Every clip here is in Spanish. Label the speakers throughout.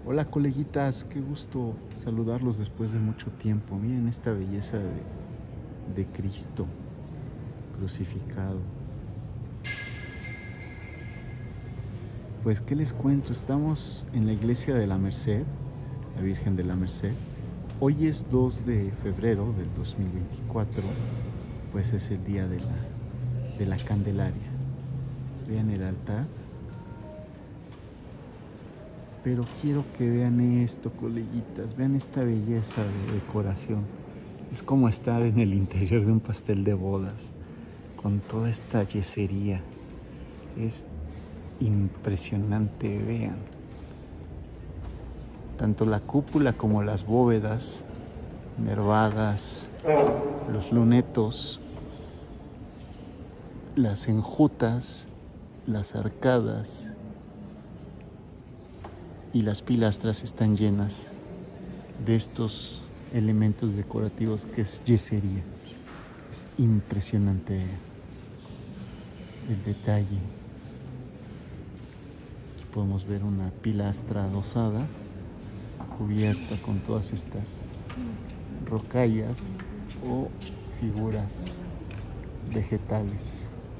Speaker 1: Hola coleguitas, qué gusto saludarlos después de mucho tiempo. Miren esta belleza de Cristo crucificado. Pues qué les cuento, estamos en la iglesia de la Merced, la Virgen de la Merced. Hoy es 2 de febrero del 2024, pues es el día de la Candelaria. Vean el altar. Pero quiero que vean esto, coleguitas, vean esta belleza de decoración. Es como estar en el interior de un pastel de bodas, con toda esta yesería. Es impresionante, vean. Tanto la cúpula como las bóvedas nervadas, los lunetos, las enjutas, las arcadas y las pilastras están llenas de estos elementos decorativos que es yesería. Es impresionante el detalle. Aquí podemos ver una pilastra adosada cubierta con todas estas rocallas o figuras vegetales.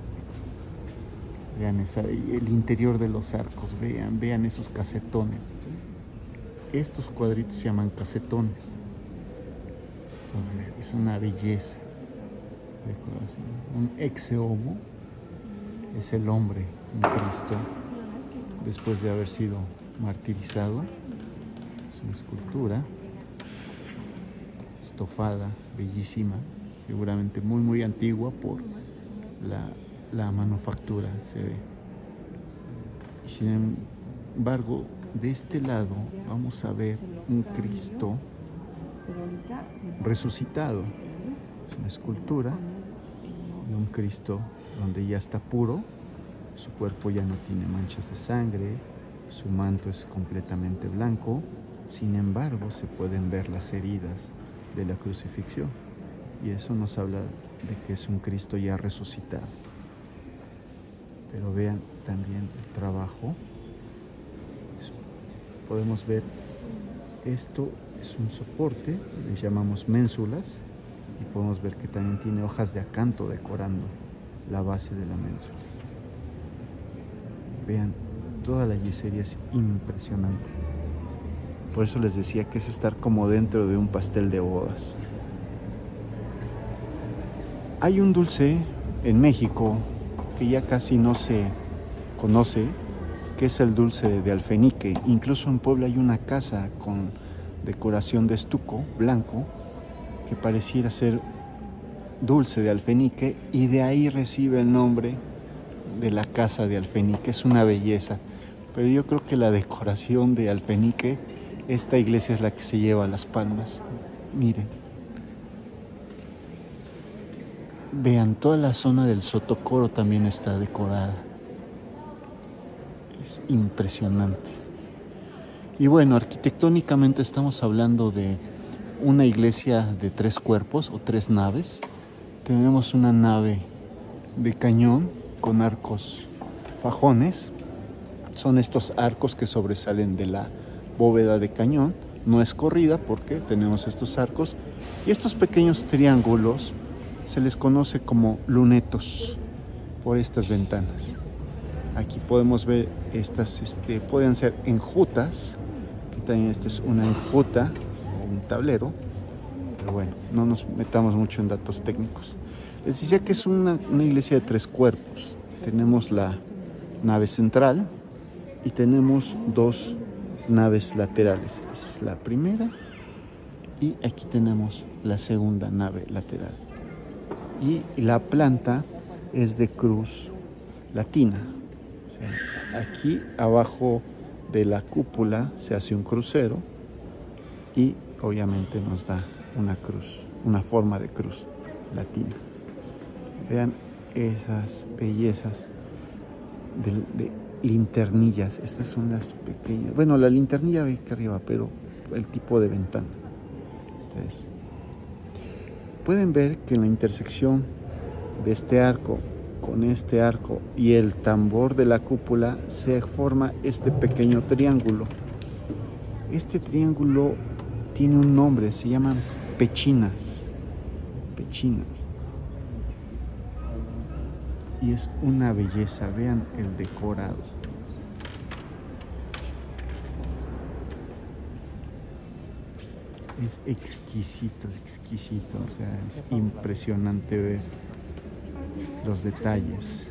Speaker 1: Vean el interior de los arcos, vean esos casetones. Estos cuadritos se llaman casetones. Entonces es una belleza de decoración. Un exe homo es el hombre en Cristo después de haber sido martirizado. Es una escultura estofada, bellísima, seguramente muy antigua por la manufactura, se ve. Y sin embargo, de este lado vamos a ver un Cristo resucitado. Es una escultura de un Cristo donde ya está puro, su cuerpo ya no tiene manchas de sangre, su manto es completamente blanco. Sin embargo, se pueden ver las heridas de la crucifixión, y eso nos habla de que es un Cristo ya resucitado. Pero vean también el trabajo. Podemos ver, esto es un soporte, le llamamos ménsulas, y podemos ver que también tiene hojas de acanto decorando la base de la ménsula. Vean, toda la yesería es impresionante. Por eso les decía que es estar como dentro de un pastel de bodas. Hay un dulce en México que ya casi no se conoce, que es el dulce de alfenique. Incluso en Puebla hay una casa con decoración de estuco blanco que pareciera ser dulce de alfenique, y de ahí recibe el nombre de la casa de alfenique. Es una belleza, pero yo creo que la decoración de alfenique, esta iglesia es la que se lleva las palmas. Miren, vean, toda la zona del Sotocoro también está decorada. Es impresionante. Y bueno, arquitectónicamente estamos hablando de una iglesia de 3 cuerpos o 3 naves. Tenemos una nave de cañón con arcos fajones. Son estos arcos que sobresalen de la bóveda de cañón. No es corrida porque tenemos estos arcos, y estos pequeños triángulos se les conoce como lunetos por estas ventanas. Aquí podemos ver estas, pueden ser enjutas, que también esta es una enjuta o un tablero, pero bueno, no nos metamos mucho en datos técnicos. Les decía que es una iglesia de 3 cuerpos. Tenemos la nave central y tenemos 2 naves laterales. Esa es la primera, y aquí tenemos la segunda nave lateral. Y la planta es de cruz latina. O sea, aquí abajo de la cúpula se hace un crucero, y obviamente nos da una cruz, una forma de cruz latina. Vean esas bellezas de linternillas. Estas son las pequeñas. Bueno, la linternilla ve aquí arriba, pero el tipo de ventana. Pueden ver que en la intersección de este arco con este arco y el tambor de la cúpula se forma este pequeño triángulo. Este triángulo tiene un nombre, se llaman pechinas. Pechinas. Y es una belleza, vean el decorado. Es exquisito, exquisito, o sea, es impresionante ver los detalles.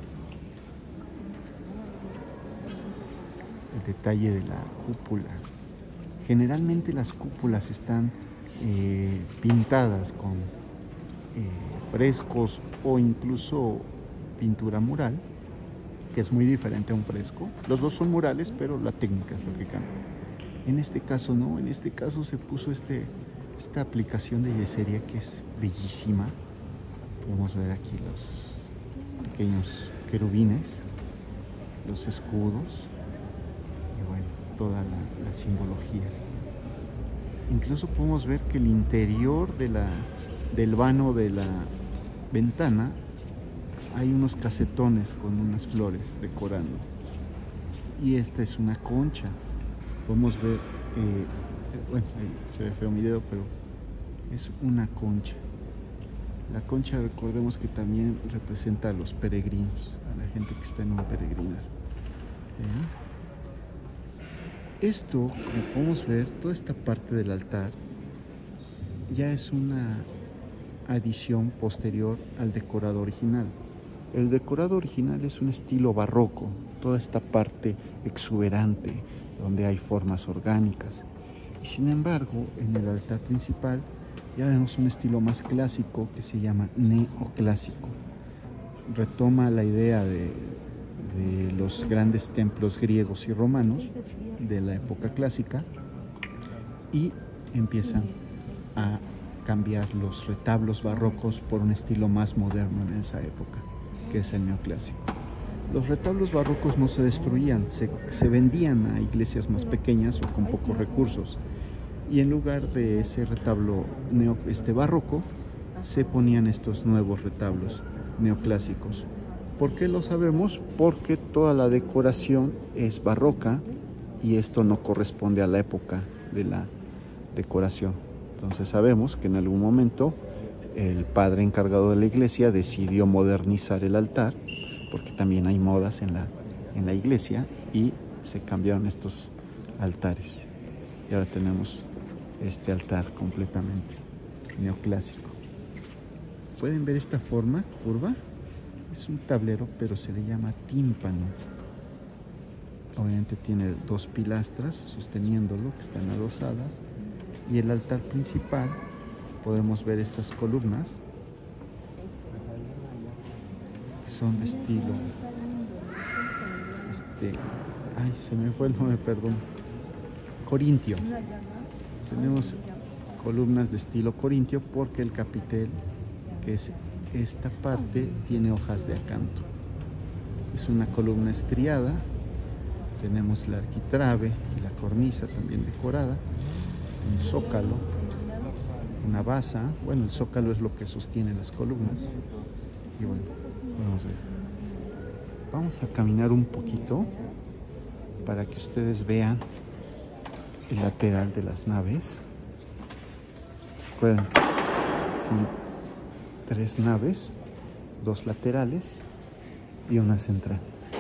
Speaker 1: El detalle de la cúpula. Generalmente las cúpulas están pintadas con frescos o incluso pintura mural, que es muy diferente a un fresco. Los dos son murales, pero la técnica es lo que cambia. En este caso no, en este caso se puso esta aplicación de yesería que es bellísima. Podemos ver aquí los pequeños querubines, los escudos y bueno, toda la simbología. Incluso podemos ver que el interior del vano de la ventana hay unos casetones con unas flores decorando. Y esta es una concha. Podemos ver, bueno, ahí se ve feo mi dedo, pero es una concha. La concha, recordemos que también representa a los peregrinos, a la gente que está en un peregrinar. Esto, como podemos ver, toda esta parte del altar ya es una adición posterior al decorado original. El decorado original es un estilo barroco, toda esta parte exuberante, donde hay formas orgánicas. Y sin embargo, en el altar principal ya vemos un estilo más clásico que se llama neoclásico. Retoma la idea de los grandes templos griegos y romanos de la época clásica y empiezan a cambiar los retablos barrocos por un estilo más moderno en esa época, que es el neoclásico. Los retablos barrocos no se destruían, se vendían a iglesias más pequeñas o con pocos recursos. Y en lugar de ese retablo barroco, se ponían estos nuevos retablos neoclásicos. ¿Por qué lo sabemos? Porque toda la decoración es barroca y esto no corresponde a la época de la decoración. Entonces sabemos que en algún momento el padre encargado de la iglesia decidió modernizar el altar, porque también hay modas en la iglesia, y se cambiaron estos altares. Y ahora tenemos este altar completamente neoclásico. ¿Pueden ver esta forma curva? Es un tablero, pero se le llama tímpano. Obviamente tiene dos pilastras sosteniéndolo, que están adosadas. Y el altar principal, podemos ver estas columnas, que son de estilo... ay, se me fue el nombre, perdón. Corintio. Tenemos columnas de estilo corintio porque el capitel, que es esta parte, tiene hojas de acanto. Es una columna estriada. Tenemos la arquitrabe y la cornisa también decorada. Un zócalo, una basa. Bueno, el zócalo es lo que sostiene las columnas. Y bueno, vamos a ver. Vamos a caminar un poquito para que ustedes vean el lateral de las naves. Recuerden, son 3 naves, 2 laterales y una central.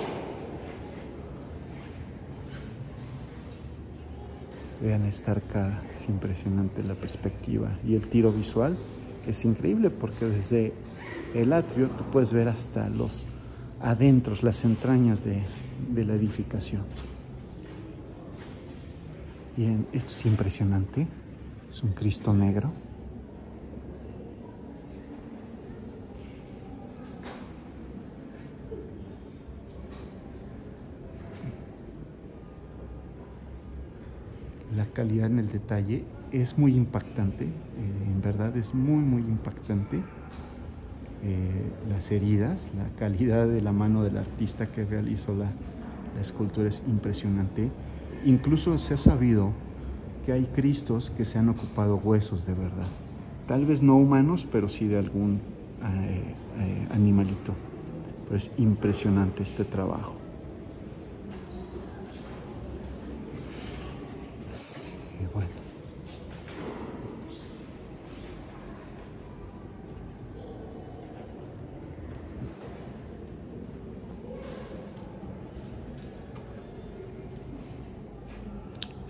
Speaker 1: Vean esta arcada, es impresionante la perspectiva y el tiro visual es increíble porque desde el atrio tú puedes ver hasta los adentros, las entrañas de la edificación. Bien, esto es impresionante, es un Cristo negro. La calidad en el detalle es muy impactante, en verdad es muy impactante. Las heridas, la calidad de la mano del artista que realizó la escultura es impresionante. Incluso se ha sabido que hay cristos que se han ocupado huesos de verdad, tal vez no humanos, pero sí de algún animalito. Pero es impresionante este trabajo.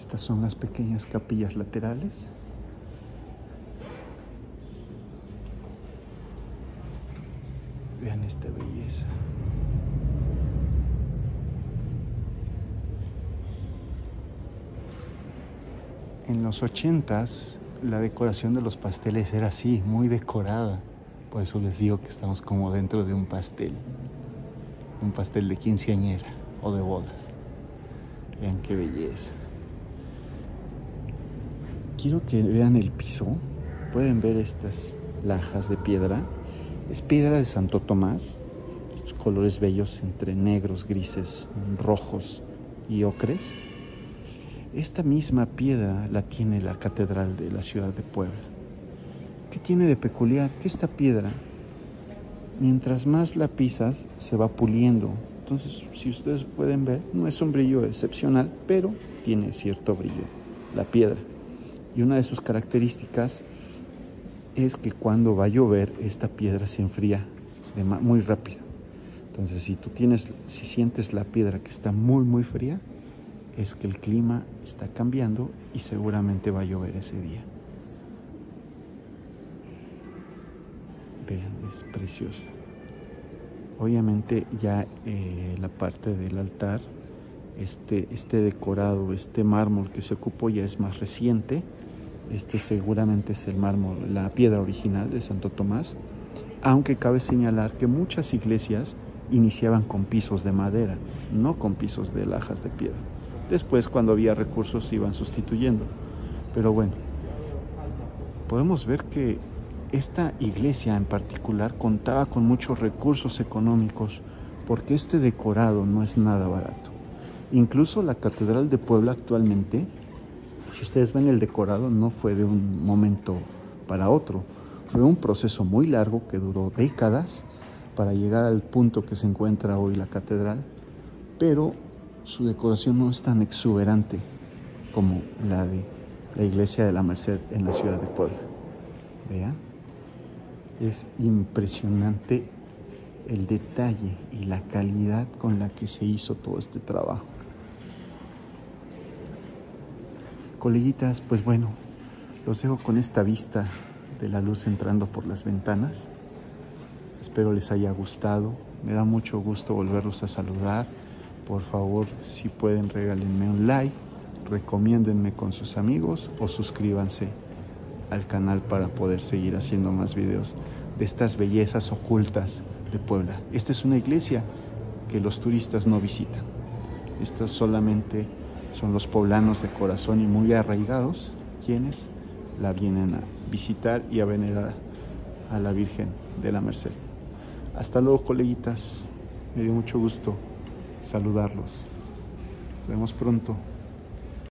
Speaker 1: Estas son las pequeñas capillas laterales. Vean esta belleza. En los 80s la decoración de los pasteles era así, muy decorada. Por eso les digo que estamos como dentro de un pastel de quinceañera o de bodas. Vean qué belleza. Quiero que vean el piso. Pueden ver estas lajas de piedra. Es piedra de Santo Tomás. Estos colores bellos entre negros, grises, rojos y ocres. Esta misma piedra la tiene la catedral de la ciudad de Puebla. ¿Qué tiene de peculiar? Que esta piedra, mientras más la pisas, se va puliendo. Entonces, si ustedes pueden ver, no es un brillo excepcional, pero tiene cierto brillo la piedra. Y una de sus características es que cuando va a llover, esta piedra se enfría muy rápido. Entonces, si sientes la piedra que está muy fría, es que el clima está cambiando y seguramente va a llover ese día. Vean, es preciosa. Obviamente ya la parte del altar, este decorado, este mármol que se ocupó ya es más reciente. Este seguramente es el mármol, la piedra original de Santo Tomás, aunque cabe señalar que muchas iglesias iniciaban con pisos de madera, no con pisos de lajas de piedra. Después, cuando había recursos, se iban sustituyendo. Pero bueno, podemos ver que esta iglesia en particular contaba con muchos recursos económicos, porque este decorado no es nada barato. Incluso la Catedral de Puebla actualmente, si ustedes ven el decorado, no fue de un momento para otro. Fue un proceso muy largo que duró décadas para llegar al punto que se encuentra hoy la catedral, pero su decoración no es tan exuberante como la de la iglesia de la Merced en la ciudad de Puebla. Vean, es impresionante el detalle y la calidad con la que se hizo todo este trabajo. Coleguitas, pues bueno, los dejo con esta vista de la luz entrando por las ventanas. Espero les haya gustado. Me da mucho gusto volverlos a saludar. Por favor, si pueden, regálenme un like, recomiéndenme con sus amigos o suscríbanse al canal para poder seguir haciendo más videos de estas bellezas ocultas de Puebla. Esta es una iglesia que los turistas no visitan. Estas solamente son los poblanos de corazón y muy arraigados quienes la vienen a visitar y a venerar a la Virgen de la Merced. Hasta luego, coleguitas. Me dio mucho gusto saludarlos. Nos vemos pronto.